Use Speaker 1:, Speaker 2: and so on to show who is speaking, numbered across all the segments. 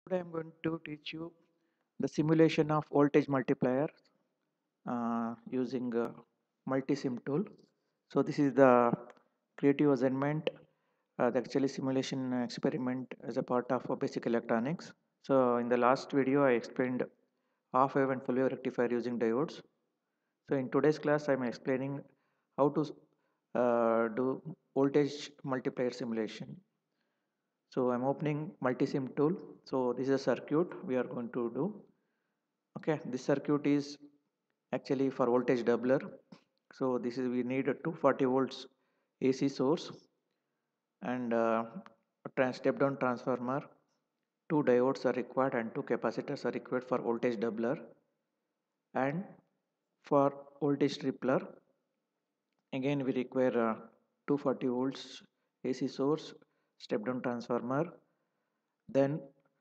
Speaker 1: Today I'm going to teach you the simulation of voltage multiplier using multisim tool. So this is the creative assignment, the actually simulation experiment as a part of basic electronics. So in the last video I explained half wave and full wave rectifier using diodes. So in today's class I'm explaining how to do voltage multiplier simulation. So I'm opening multisim tool. So this is a circuit we are going to do. Okay, this circuit is actually for voltage doubler. So this is we need a 240 volts AC source and a step down transformer. Two diodes are required and two capacitors are required for voltage doubler, and for voltage tripler again we require 240 volts AC source, step down transformer, then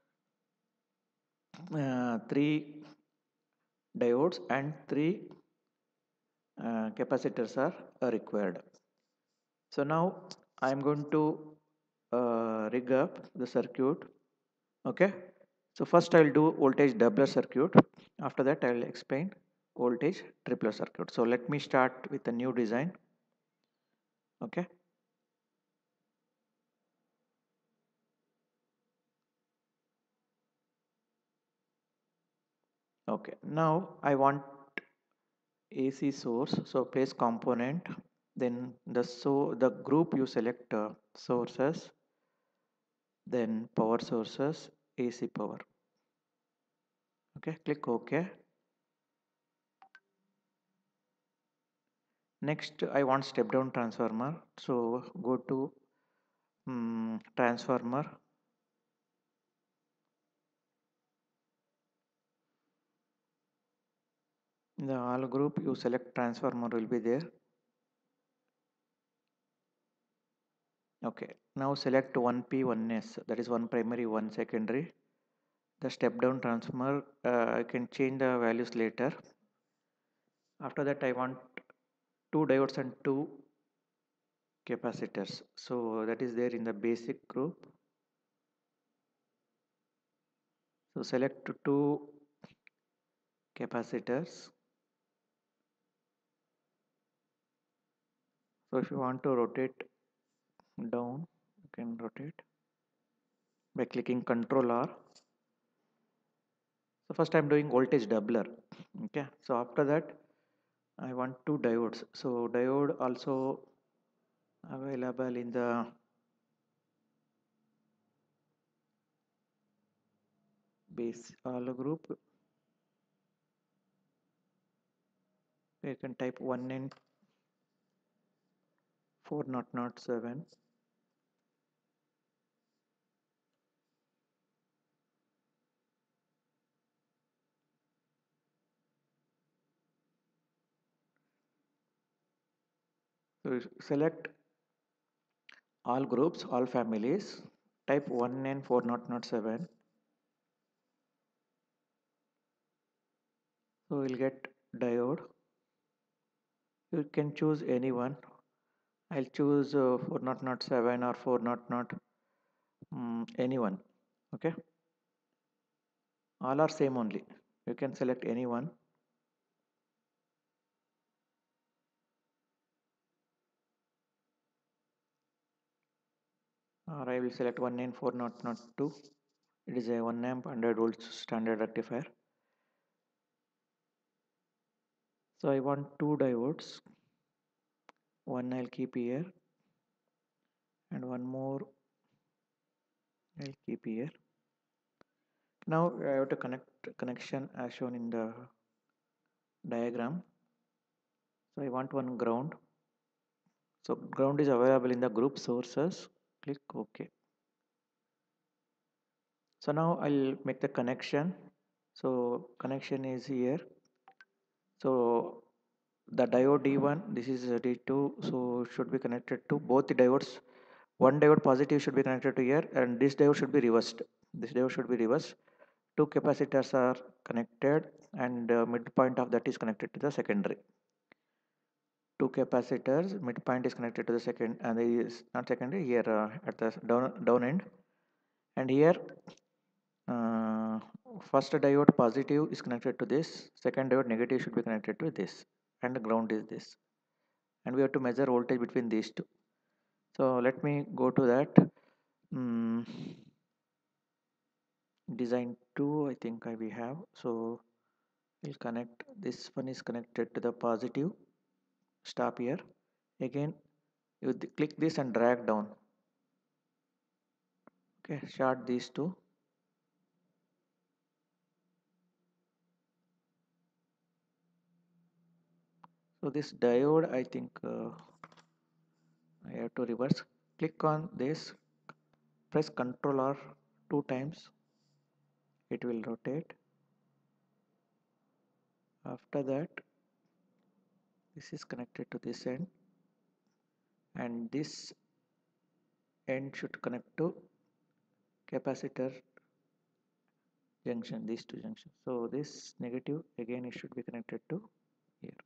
Speaker 1: three diodes and three capacitors are required. So now I am going to rig up the circuit. Okay, so first I will do voltage doubler circuit. After that I will explain voltage tripler circuit. So let me start with a new design. Okay, okay, now I want AC source, so place component, then the group you select sources, then power sources, AC power. Okay, click OK. Next I want step down transformer, so go to transformer, in the all group you select transformer will be there. Okay, now select 1P 1S, that is one primary one secondary. The step down transformer I can change the values later. After that I want two diodes and two capacitors, so that is there in the basic group. So select two capacitors. So if you want to rotate down, you can rotate by clicking Ctrl R. So first I'm doing voltage doubler. Okay, so after that I want two diodes. So diode also available in the base all group. You can type 1N4007. So you select all groups, all families, type 1N4007. So we'll get diode. You can choose any one. I'll choose 4007 or 400, anyone. Okay, all are same only. You can select any one. Or I will select 1N4002. It is a 1 amp 100 volts standard rectifier. So I want two diodes. One I'll keep here and one more I'll keep here. Now I have to connect connection as shown in the diagram. So I want one ground. So ground is available in the group sources. Click OK. So now I'll make the connection. So connection is here. So the diode D1, this is D2, so should be connected to both the diodes. One diode positive should be connected to here and this diode should be reversed. This diode should be reversed. Two capacitors are connected and midpoint of that is connected to the secondary. Two capacitors, midpoint is connected to the second and is not secondary here at the down end, and here first diode positive is connected to this, second diode negative should be connected to this, and the ground is this, and we have to measure voltage between these two. So let me go to that. Design 2 I think we have. So we'll connect, this one is connected to the positive, stop here. Again you click this and drag down. Okay, short these two. So this diode I think I have to reverse. Click on this, press Ctrl R 2 times, it will rotate. After that this is connected to this end, and this end should connect to capacitor junction, these two junctions. So this negative again it should be connected to here.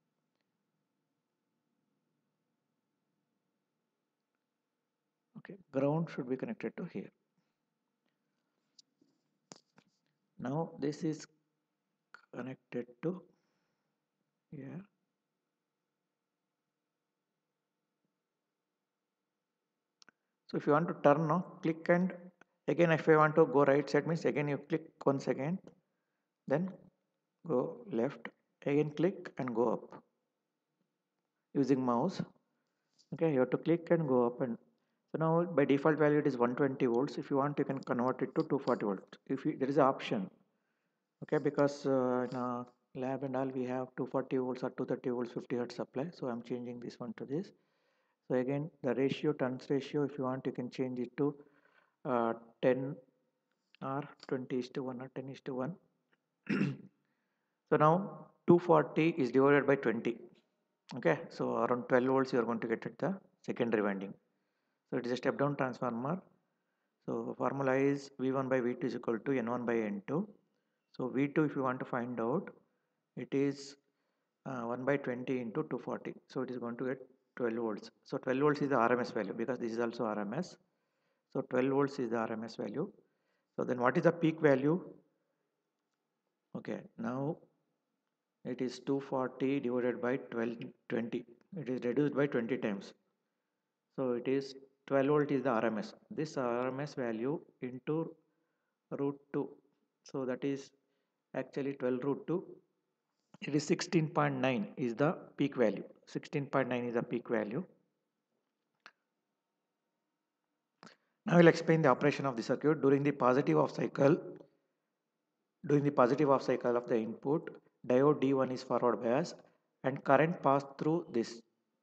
Speaker 1: Okay, ground should be connected to here. Now this is connected to here. So if you want to turn now, click, and again if I want to go right side means again you click once again, then go left, again click and go up using mouse. Okay, you have to click and go up, and so now by default value it is 120 volts. If you want you can convert it to 240 volts if you, there is an option. Okay, because in lab and all we have 240 volts or 230 volts 50 hertz supply, so I'm changing this one to this. So again the ratio, turns ratio, if you want you can change it to 10 or 20:1 or 10:1. So now 240 is divided by 20. Okay, so around 12 volts you are going to get at the secondary winding. So it is a step down transformer. So formula is V1 by V2 is equal to N1 by N2. So V2 if you want to find out, it is 1 by 20 into 240. So it is going to get 12 volts. So 12 volts is the RMS value because this is also RMS. So 12 volts is the RMS value. So then what is the peak value? Okay, now it is 240 divided by 20. It is reduced by 20 times. So it is 12 volt is the RMS. This RMS value into root 2. So that is actually 12 root 2. It is 16.9 is the peak value. 16.9 is the peak value. Now I will explain the operation of the circuit. During the positive off cycle of the input, diode D1 is forward bias and current pass through this.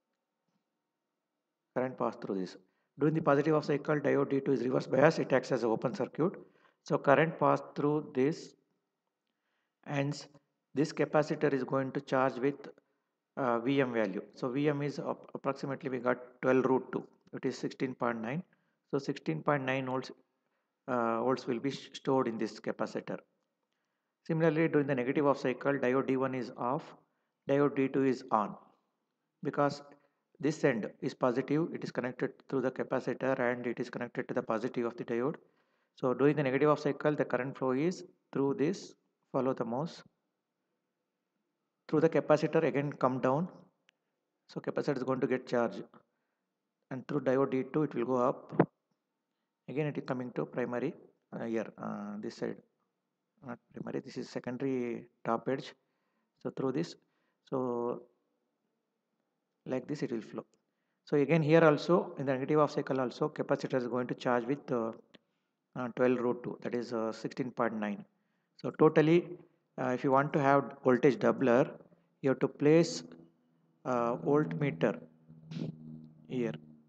Speaker 1: During the positive off cycle, diode D2 is reverse bias. It acts as an open circuit. So current pass through this, and this capacitor is going to charge with Vm value. So Vm is approximately we got 12 root 2. It is 16.9. So 16.9 volts will be stored in this capacitor. Similarly, during the negative off cycle, diode D1 is off, diode D2 is on, because this end is positive, it is connected through the capacitor and it is connected to the positive of the diode. So during the negative off cycle, the current flow is through this, follow the mouse, through the capacitor, again come down. So capacitor is going to get charged, and through diode D2 it will go up. Again it is coming to primary here, this side, not primary, this is secondary top edge. So through this, so like this it will flow. So again here also in the negative off cycle also capacitor is going to charge with 12 root 2, that is 16.9. So totally if you want to have voltage doubler, you have to place voltmeter here.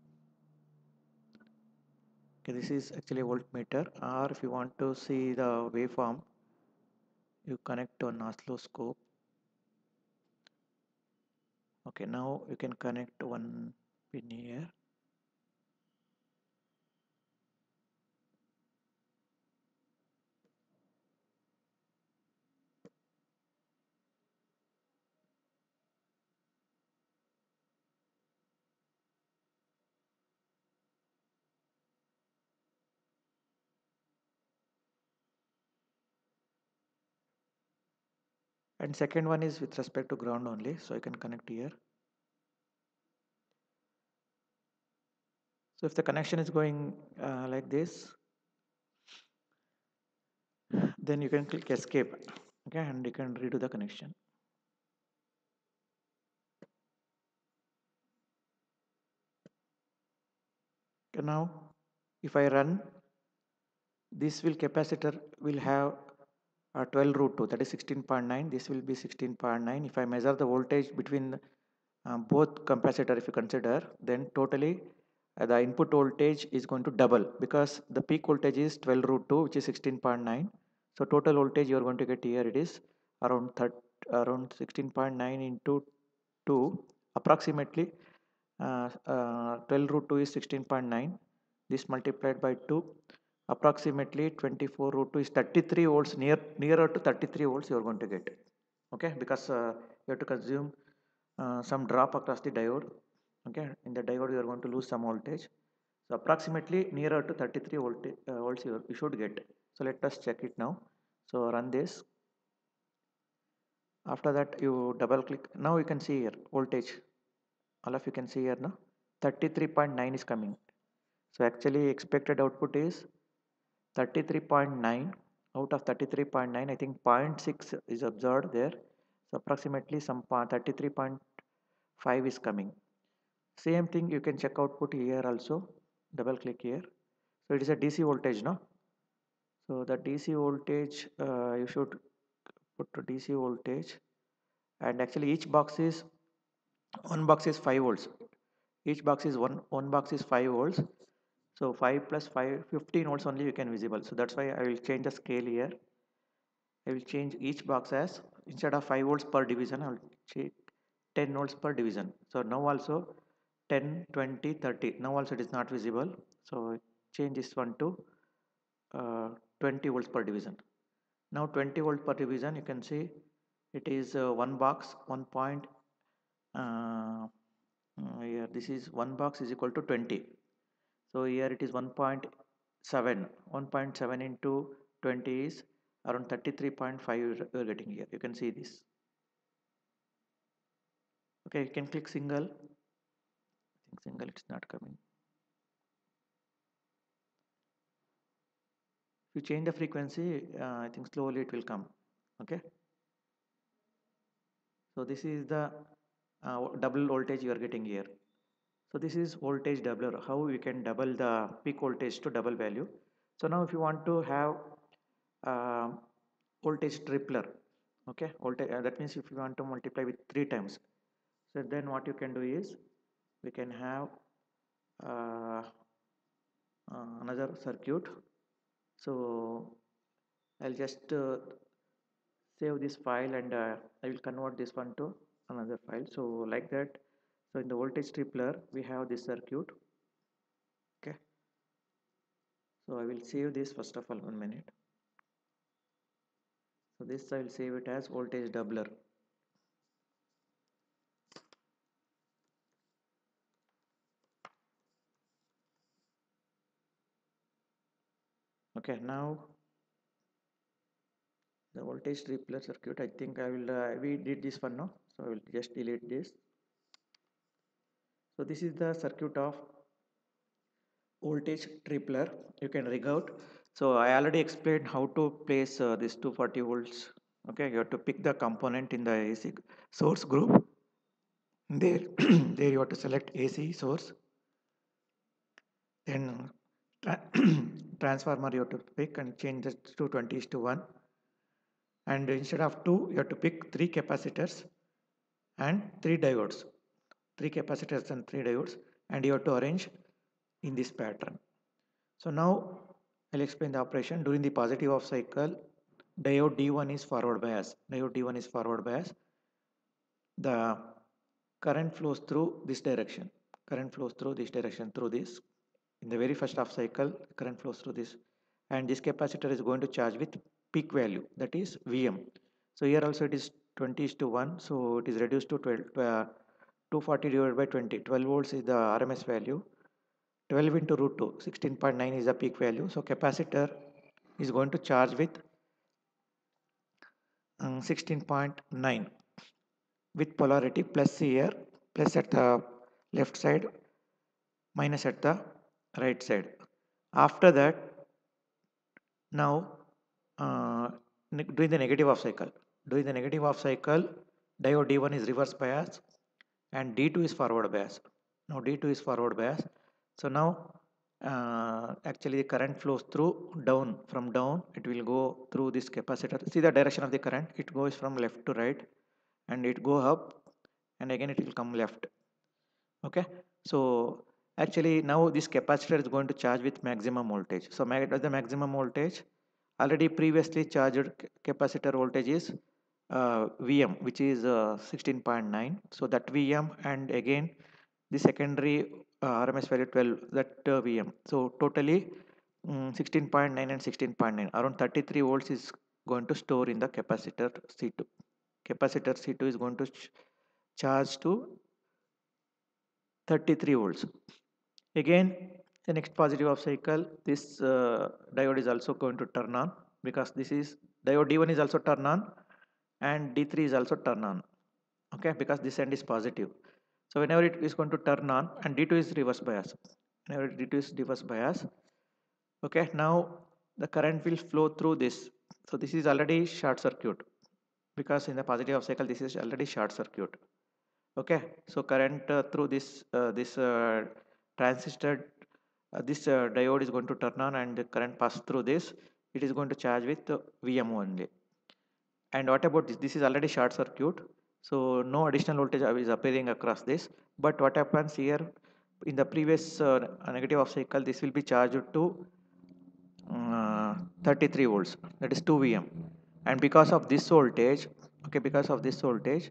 Speaker 1: Okay, this is actually a voltmeter, or if you want to see the waveform, you connect to an oscilloscope. Okay, now you can connect one pin here. and second one is with respect to ground only, so I can connect here. So if the connection is going like this, then you can click escape, okay, and you can redo the connection. Okay, now if I run, this will capacitor will have 12 root 2, that is 16.9. This will be 16.9. If I measure the voltage between both capacitor, if you consider, then totally the input voltage is going to double, because the peak voltage is 12 root 2, which is 16.9. So total voltage you are going to get here, it is around 16.9 into 2, approximately 12 root 2 is 16.9. This multiplied by 2, approximately 24 root 2 is 33 volts, nearer to 33 volts you are going to get. Okay, because you have to consume some drop across the diode. Okay, in the diode you are going to lose some voltage, so approximately nearer to 33 volts you should get. So let us check it now. So run this. After that you double click. Now you can see here voltage, all of you can see here now 33.9 is coming. So actually expected output is 33.9. Out of 33.9, I think zero point 0.6 is observed there. So approximately some 33.5 is coming. Same thing you can check output here also. Double click here. So it is a DC voltage, no? So the DC voltage, you should put to DC voltage, and actually each box is, one box is 5 volts. Each box is one box is 5 volts. So 5 plus 5, 15 volts only you can visible. So that's why I will change the scale here. I will change each box as, instead of 5 volts per division, I will change 10 volts per division. So now also 10, 20, 30. Now also it is not visible. So change this one to 20 volts per division. Now 20 volt per division, you can see it is one box, 1 point. Here this is one box is equal to 20. So here it is 1.7. 1.7 into 20 is around 33.5 you are getting here. You can see this. Okay, you can click single. I think single it's not coming. If you change the frequency, I think slowly it will come. Okay. So this is the double voltage you are getting here. So this is voltage doubler, how we can double the peak voltage to double value. So now if you want to have uh, voltage tripler, okay, voltage, that means if you want to multiply with 3 times, so then what you can do is, we can have uh, another circuit. So I'll just save this file, and I will convert this one to another file. So like that, so in the voltage tripler we have this circuit. Okay, so I will save this first of all, 1 minute. So this I will save it as voltage doubler. Okay, now the voltage tripler circuit, I think I will we did this one now, so I will just delete this. So this is the circuit of voltage tripler. You can rig out. So I already explained how to place this 240 volts. Okay, you have to pick the component in the AC source group. There there you have to select AC source, then tra transformer you have to pick and change the 220 to 1, and instead of 2 you have to pick 3 capacitors and 3 diodes, 3 capacitors and 3 diodes, and you have to arrange in this pattern. So now I'll explain the operation. During the positive off cycle, diode D1 is forward bias. Diode D1 is forward bias. The current flows through this direction. Current flows through this direction, through this. In the very first half cycle, current flows through this. And this capacitor is going to charge with peak value, that is Vm. So here also it is 20 is to 1. So it is reduced to 240 divided by 20. 12 volts is the RMS value. 12 into root 2, 16.9 is the peak value. So capacitor is going to charge with 16.9 with polarity plus here, plus at the left side, minus at the right side. After that, now doing the negative half cycle. Doing the negative half cycle, diode D1 is reverse bias and D2 is forward bias. Now D2 is forward bias. So now actually the current flows through down. From down it will go through this capacitor. See the direction of the current, it goes from left to right and it go up and again it will come left. Okay, so actually now this capacitor is going to charge with maximum voltage. So the maximum voltage, already previously charged capacitor voltage is Vm, which is 16.9. So that Vm and again the secondary RMS value 12, that Vm. So totally 16.9 and 16.9, around 33 volts is going to store in the capacitor C2. Capacitor C2 is going to charge to 33 volts. Again, the next positive of cycle, this diode is also going to turn on, because this is diode D1 is also turn on and D3 is also turn on. Okay, because this end is positive. So whenever it is going to turn on, and D2 is reverse bias. Whenever D2 is reverse bias, okay, now the current will flow through this. So this is already short circuit, because in the positive of cycle this is already short circuit. Okay, so current through this transistor, this diode is going to turn on and the current pass through this. It is going to charge with Vm only. And what about this? This is already short circuit, so no additional voltage is appearing across this. But what happens here, in the previous negative of cycle, this will be charged to 33 volts, that is 2 Vm. And because of this voltage, okay, because of this voltage,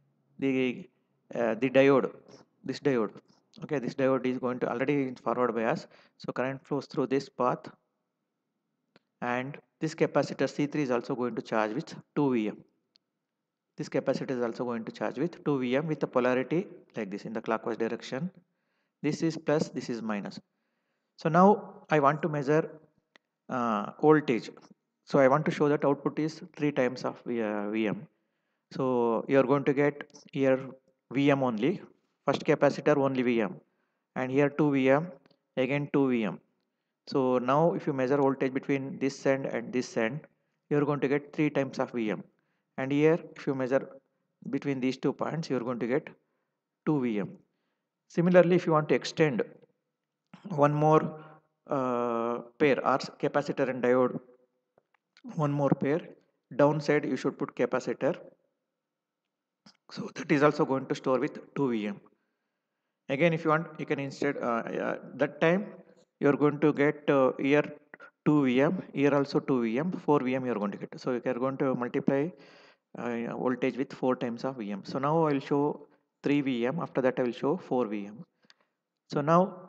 Speaker 1: the diode, this diode, okay, this diode is going to already in forward bias, so current flows through this path, and this capacitor C3 is also going to charge with 2 Vm. This capacitor is also going to charge with 2 Vm with the polarity like this in the clockwise direction. This is plus, this is minus. So now I want to measure voltage. So I want to show that output is 3 times of Vm. So you are going to get here Vm only, first capacitor only Vm, and here 2 Vm, again 2 Vm. So now if you measure voltage between this end and this end, you are going to get 3 times of Vm. And here if you measure between these 2 points, you are going to get 2 Vm. Similarly, if you want to extend one more pair, or capacitor and diode, one more pair, downside you should put capacitor. So that is also going to store with 2 Vm. Again, if you want, you can instead that time you are going to get here 2 Vm, here also 2 Vm, 4 Vm you are going to get. So you are going to multiply voltage with 4 times of Vm. So now I will show 3 Vm. After that I will show 4 Vm. So now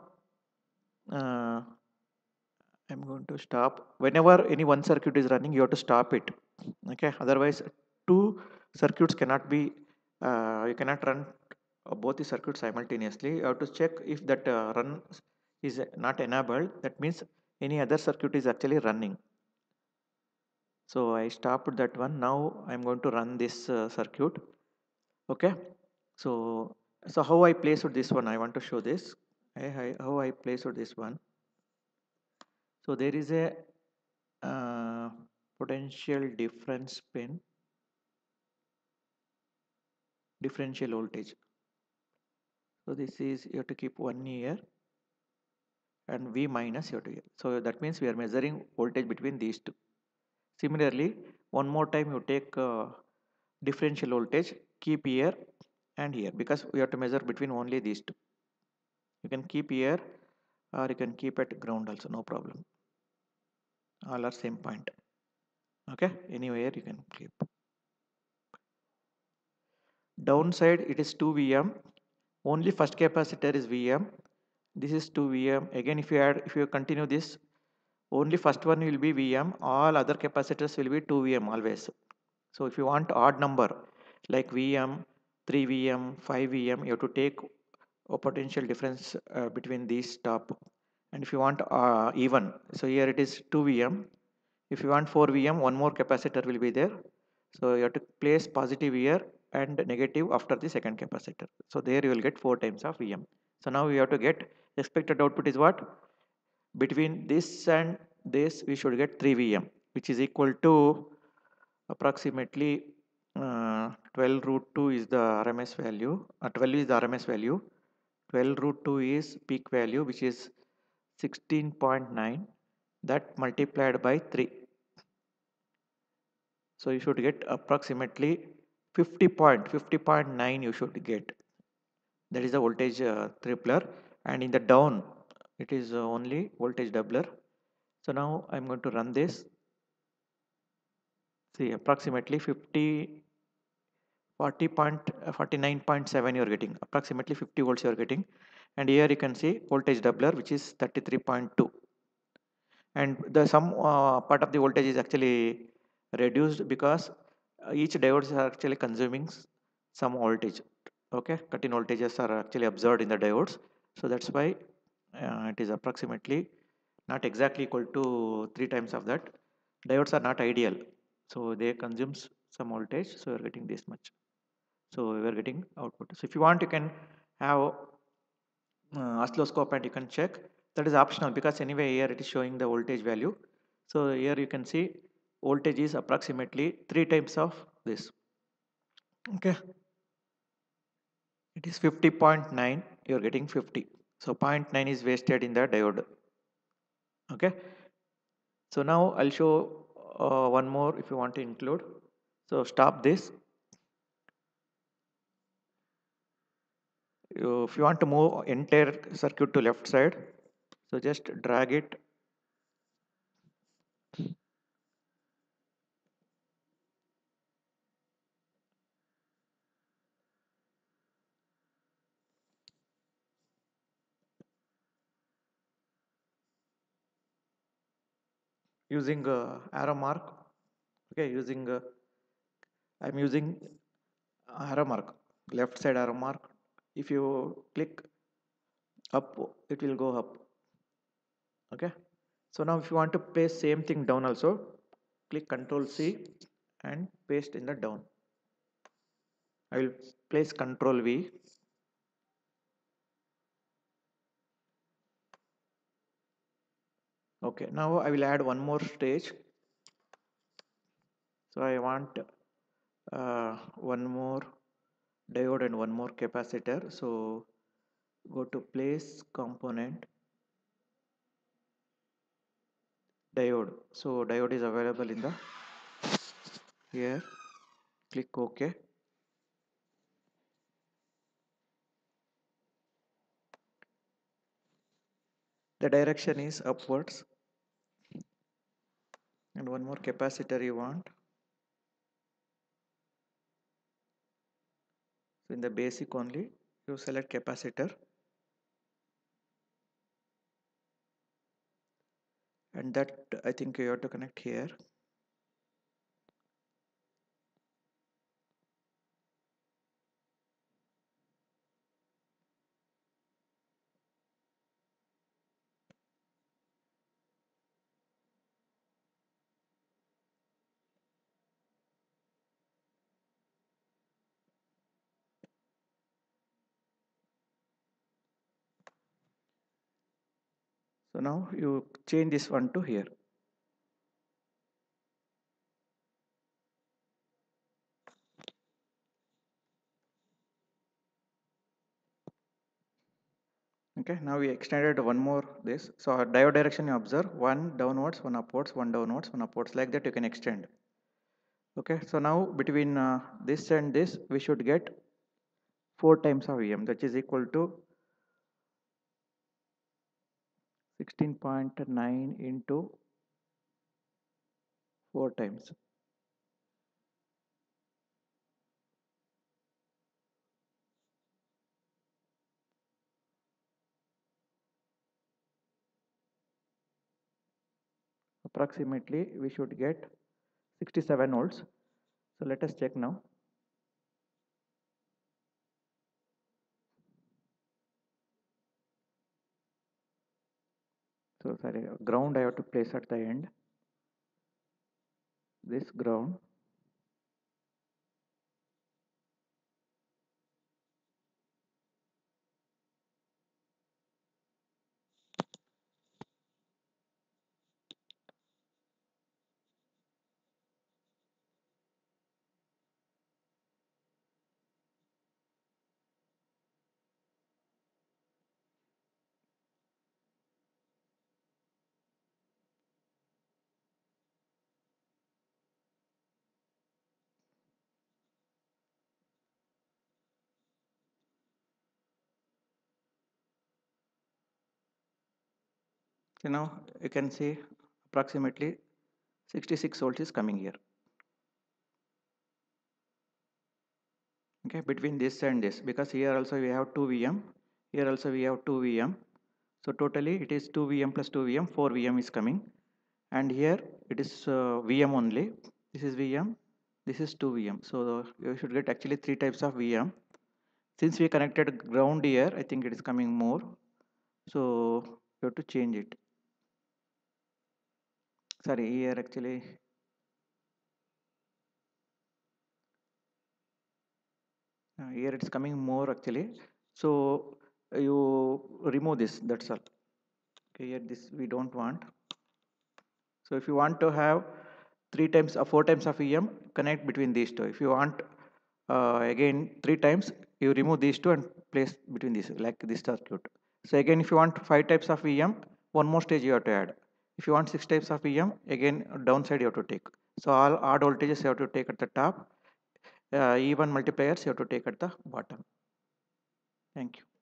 Speaker 1: I'm going to stop. Whenever any one circuit is running, you have to stop it. Okay. Otherwise, two circuits cannot be. You cannot run both the circuits simultaneously. You have to check if that run is not enabled. That means any other circuit is actually running. So I stopped that one. Now I'm going to run this circuit. Okay. So how I placed this one? I want to show this. How I placed this one. So there is a potential difference pin, differential voltage. So this is, you have to keep 1 here and V minus you have to here. So that means we are measuring voltage between these two. Similarly, one more time you take differential voltage, keep here and here, because we have to measure between only these two. You can keep here or you can keep at ground also, no problem. All are same point. Okay, anywhere you can keep. Downside it is 2 Vm. Only first capacitor is Vm. This is 2 Vm. Again, if you continue this, only first one will be Vm. All other capacitors will be 2 Vm always. So if you want odd number like Vm, 3 Vm, 5 Vm, you have to take a potential difference between these top. And if you want even, so here it is 2 Vm. If you want 4 Vm, one more capacitor will be there. So you have to place positive here and negative after the second capacitor. So there you will get 4 times of Vm. So now we have to get expected output is what? Between this and this we should get 3 Vm, which is equal to approximately 12 root 2 is the RMS value, 12 is the RMS value, 12 root 2 is peak value, which is 16.9, that multiplied by 3. So you should get approximately 50.9 you should get. That is the voltage tripler, and in the down it is only voltage doubler. So now I'm going to run this. See, approximately 49.7 you're getting, approximately 50 volts you're getting, and here you can see voltage doubler, which is 33.2, and the some part of the voltage is actually reduced because each diodes are actually consuming some voltage. Okay, cut-in voltages are actually absorbed in the diodes, so that's why it is approximately not exactly equal to 3 times of that. Diodes are not ideal, so they consumes some voltage, so you're getting this much. So we are getting output. So if you want, you can have oscilloscope and you can check. That is optional because anyway here it is showing the voltage value. So here you can see voltage is approximately 3 times of this. Okay, it is 50.9, you are getting 50. So zero point 0.9 is wasted in the diode. Okay, so now I'll show one more if you want to include. So stop this. If you want to move entire circuit to left side, so just drag it using arrow mark. Okay, using I'm using arrow mark, left side arrow mark. If you click up, it will go up. Okay, so now if you want to paste same thing down also, click Ctrl C and paste in the down. I will place Ctrl V. Okay, now I will add one more stage. So I want one more diode and one more capacitor. So go to place component, diode. So diode is available in the here. Click OK. The direction is upwards, and one more capacitor you want. So in the basic only you select capacitor, and that I think you have to connect here. So now you change this one to here. Okay, now we extended one more this. So our diode direction you observe, one downwards, one upwards, one downwards, one upwards, like that you can extend. Okay, so now between this and this we should get 4 times of Em, that is equal to 16.9 into 4 times. Approximately we should get 67 volts. So let us check now. So sorry, ground I have to place at the end. This ground. So now you can see approximately 66 volts is coming here. Okay, between this and this, because here also we have 2 Vm, here also we have 2 Vm, so totally it is 2 Vm plus 2 Vm, 4 Vm is coming, and here it is Vm only. This is Vm, this is 2 Vm, so you should get actually 3 types of Vm. Since we connected ground here, I think it is coming more, so you have to change it. Sorry, here actually here it's coming more actually, so you remove this, that's all. Okay, here this we don't want. So if you want to have 3 times or 4 times of EM, connect between these two. If you want again 3 times, you remove these two and place between these, like this circuit. So again, if you want 5 types of EM, one more stage you have to add. If you want 6 types of EM, again downside you have to take. So all odd voltages you have to take at the top, even multipliers you have to take at the bottom. Thank you.